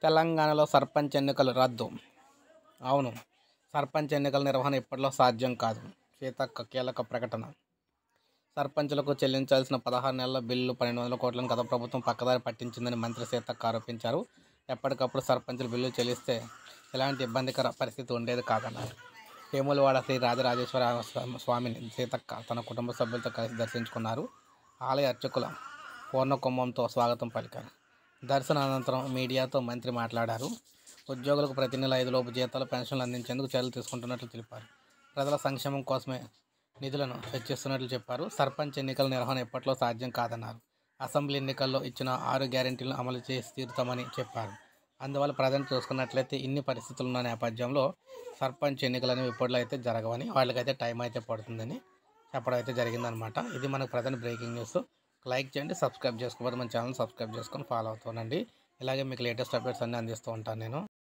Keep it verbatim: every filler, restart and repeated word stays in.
తెలంగాణలో సర్పంచ్ ఎన్నికలు రద్దు. అవును, సర్పంచ్ ఎన్నికల నిర్వహణ ఇప్పట్లో సాధ్యం కాదు. సీతక్క కీలక ప్రకటన. సర్పంచులకు చెల్లించాల్సిన పదహారు నెలల బిల్లు పన్నెండు వందల కోట్లను గత ప్రభుత్వం పక్కదారి పట్టించిందని మంత్రి సీతక్క ఆరోపించారు. ఎప్పటికప్పుడు సర్పంచులు బిల్లు చెల్లిస్తే ఎలాంటి ఇబ్బందికర పరిస్థితి ఉండేది కాదన్నారు. వేములవాడ శ్రీ రాజరాజేశ్వర స్వామిని సీతక్క తన కుటుంబ సభ్యులతో కలిసి దర్శించుకున్నారు. ఆలయ అర్చకుల పూర్ణకుంభంతో స్వాగతం పలికారు. దర్శన అనంతరం మీడియాతో మంత్రి మాట్లాడారు. ఉద్యోగులకు ప్రతి నెల ఐదు లోపు జీతాలు, పెన్షన్లు అందించేందుకు చర్యలు తీసుకుంటున్నట్లు తెలిపారు. ప్రజల సంక్షేమం కోసమే నిధులను వెచ్చిస్తున్నట్లు చెప్పారు. సర్పంచ్ ఎన్నికల నిర్వహణ ఎప్పట్లో సాధ్యం కాదన్నారు. అసెంబ్లీ ఎన్నికల్లో ఇచ్చిన ఆరు గ్యారెంటీలను అమలు చేసి తీరుతామని చెప్పారు. అందువల్ల ప్రజెంట్ చూసుకున్నట్లయితే ఇన్ని పరిస్థితులు ఉన్న నేపథ్యంలో సర్పంచ్ ఎన్నికలు అనేవి ఇప్పట్లో అయితే జరగవని, వాళ్ళకైతే టైం అయితే పడుతుందని చెప్పడం అయితే జరిగిందనమాట. ఇది మనకు ప్రజెంట్ బ్రేకింగ్ న్యూస్. లైక్ చేయండి, సబ్స్క్రైబ్ చేసుకోకపోతే మన ఛానల్ సబ్స్క్రైబ్ చేసుకొని ఫాలో అవుతానండి. ఇలాగే మీకు లేటెస్ట్ అప్డేట్స్ అన్నీ అందిస్తూ ఉంటాను నేను.